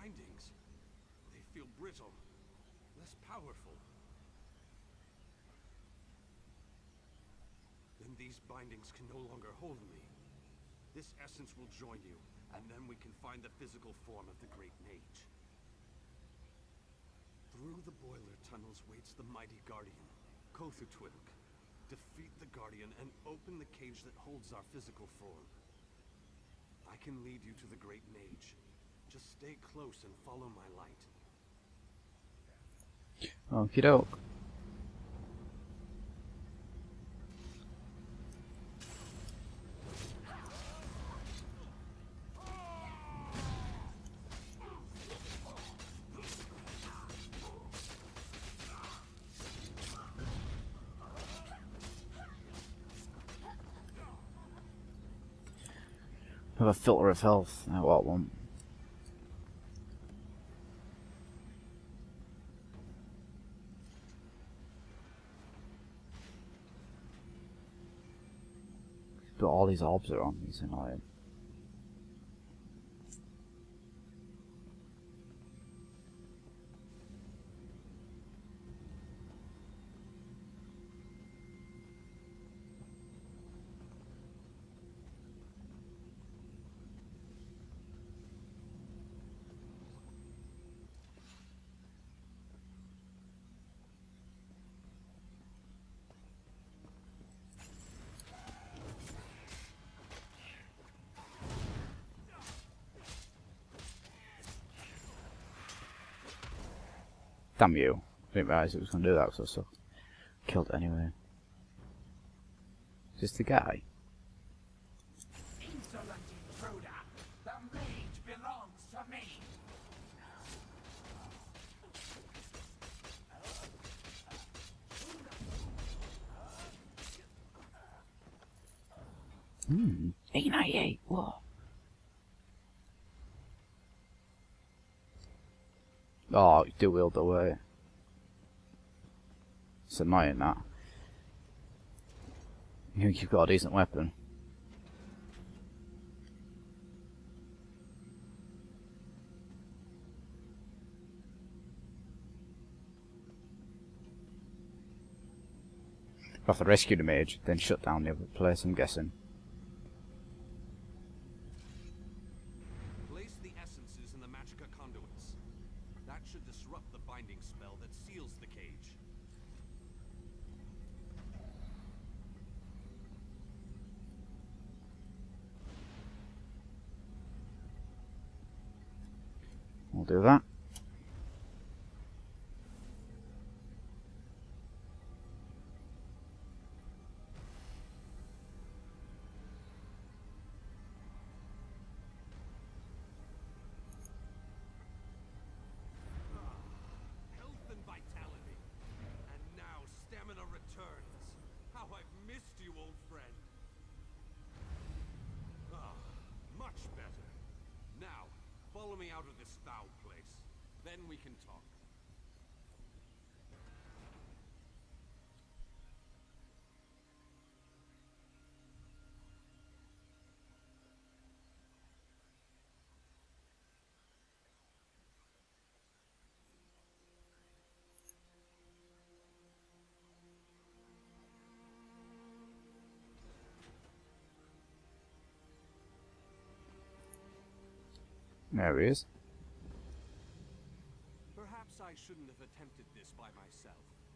bindings. They feel brittle, less powerful. Then these bindings can no longer hold me. This essence will join you, and then we can find the physical form of the Great Mage. Through the boiler tunnels waits the mighty Guardian, Kothutwilk. Defeat the Guardian and open the cage that holds our physical form. I can lead you to the Great Mage. Just stay close and follow my light. Okie doke. Have a filter of health. I want one. But all these orbs are on. These annoying. Damn you. I didn't realise it was going to do that, so I still killed it anyway. Is this the guy? Insolent intruder! The mage belongs to me! Hmm. 898. What? Oh, you do wield away. It's annoying that. You think you've got a decent weapon. We'll have to rescue the mage, then shut down the other place, I'm guessing. Place the essences in the Magicka conduits. That should disrupt the binding spell that seals the cage. We'll do that. Health and vitality. And now stamina returns. How I've missed you, old friend. Ah, much better. Now, follow me out of this foul place. Then we can talk. There he is. Perhaps I shouldn't have attempted this by myself.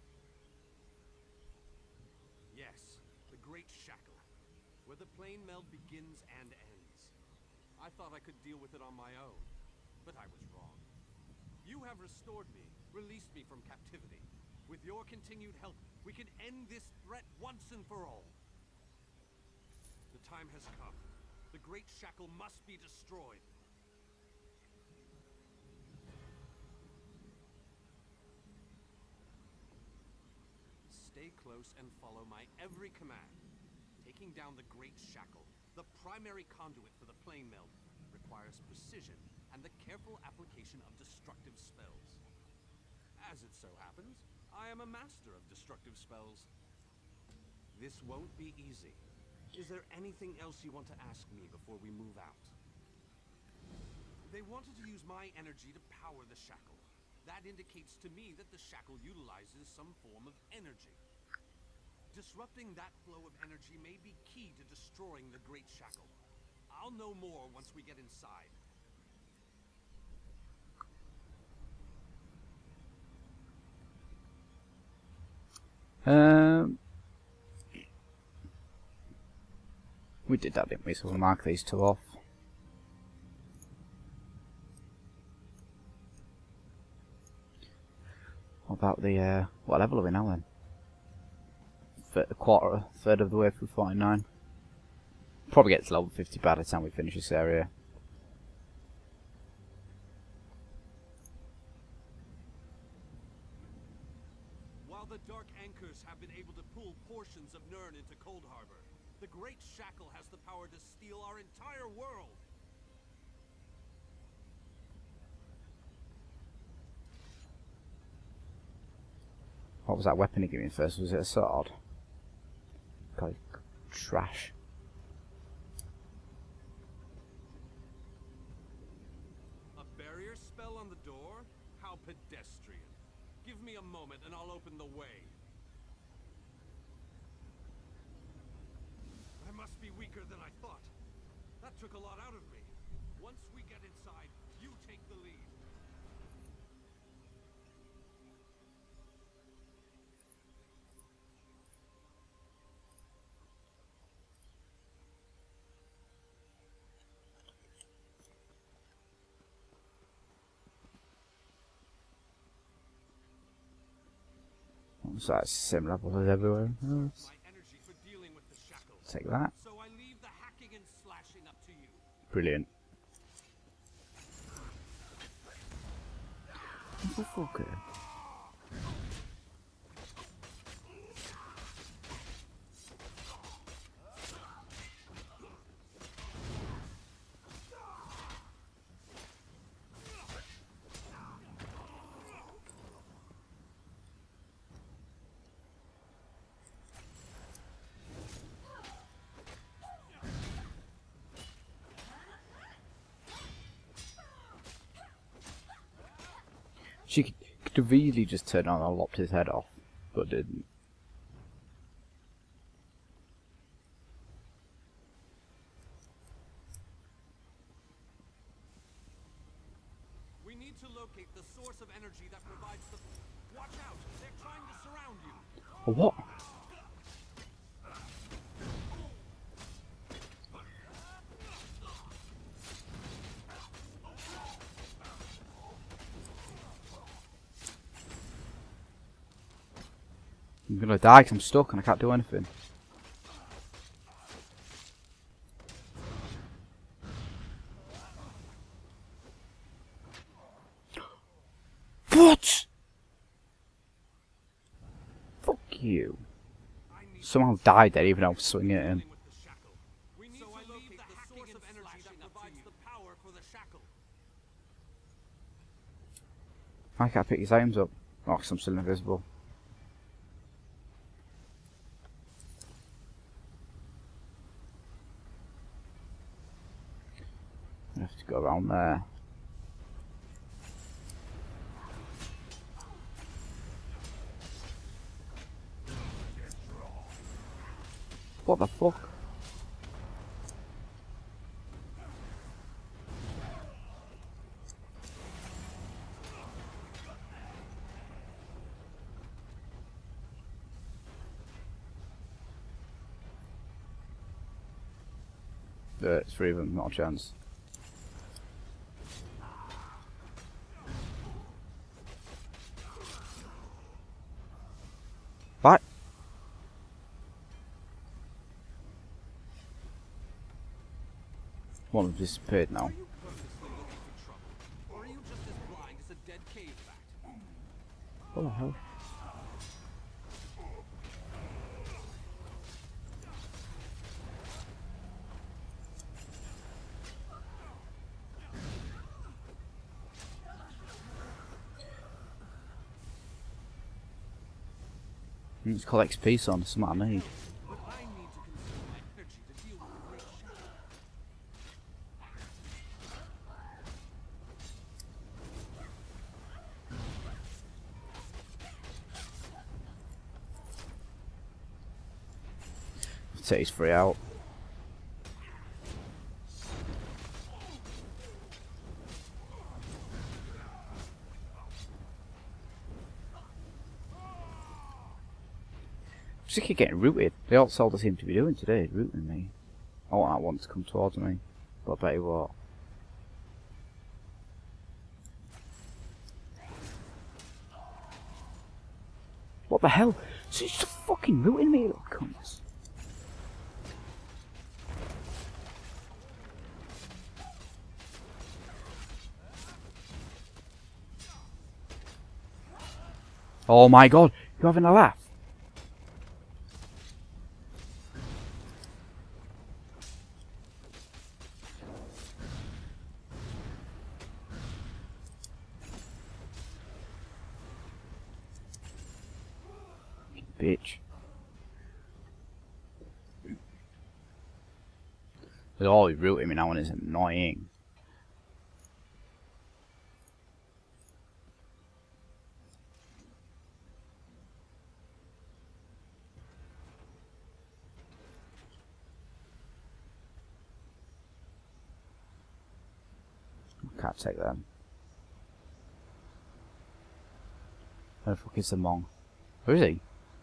Yes, the Great Shackle, where the plane meld begins and ends. I thought I could deal with it on my own, but I was wrong. You have restored me, released me from captivity. With your continued help, we can end this threat once and for all. The time has come. The Great Shackle must be destroyed. Stay close and follow my every command. Taking down the Great Shackle, the primary conduit for the plane meld, requires precision and the careful application of destructive spells. As it so happens, I am a master of destructive spells. This won't be easy. Is there anything else you want to ask me before we move out? They wanted to use my energy to power the shackle. That indicates to me that the shackle utilizes some form of energy. Disrupting that flow of energy may be key to destroying the Great Shackle. I'll know more once we get inside. We did that, didn't we? So we'll mark these two off. What about the, what level are we now then? Third of the way through 49. Probably get to level 50 by the time we finish this area. While the Dark Anchors have been able to pull portions of Nirn into Cold Harbor, the Great Shackle has the power to steal our entire world. What was that weapon he gave me first? Was it a sword? God, trash. A barrier spell on the door? How pedestrian. Give me a moment and I'll open the way. I must be weaker than I thought. That took a lot out of me. Once we get inside, you take the lead. So that's same level as everywhere else. My energy for dealing with the shackle. Take that. So I leave the hacking and slashing up to you. Brilliant. Okay. She could have easily just turned on and lopped his head off, but didn't. We need to locate the source of energy that provides the... Watch out! They're trying to surround you! Oh, what? I'm gonna die because I'm stuck and I can't do anything. What? Fuck you. Somehow died there even though I was swinging at him. We need to locate the source of energy that provides the power for the shackle. I can't pick his items up. Oh, 'cause I'm still invisible. I have to go around there. What the fuck? It's three of them, not a chance. What? One have disappeared now. Are you purposely looking for trouble? Or are you just as blind as a dead cave bat? What the hell? It's called XP, son. It's something I need. But I need to consume my energy to deal with the great shackle. Take his free out. Just keep getting rooted. They all they seem to be doing today, rooting me. I want that one to come towards me, but I bet you what. What the hell? She's just fucking rooting me, little cunts. Oh my god, you're having a laugh? Bitch. They're always rooting me now and it's annoying. I can't take them. Where the fuck is the Mong? Where is he?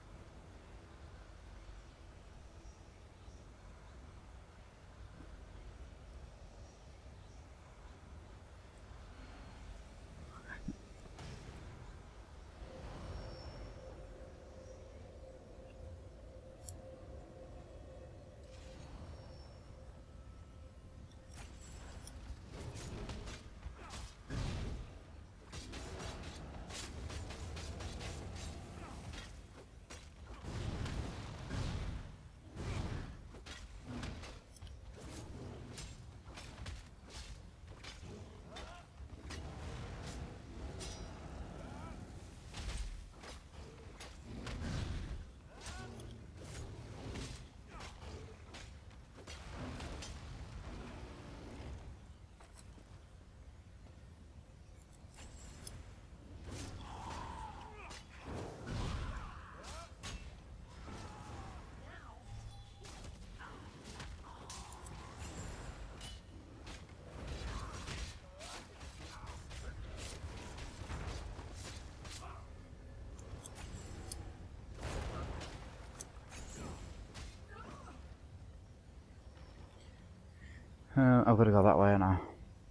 I've got to go that way now.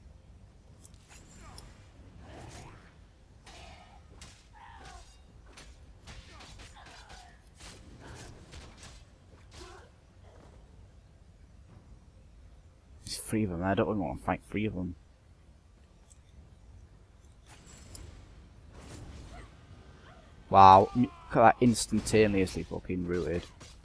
There's 3 of them. I don't really want to fight 3 of them. Wow, look at that instantaneously fucking rooted.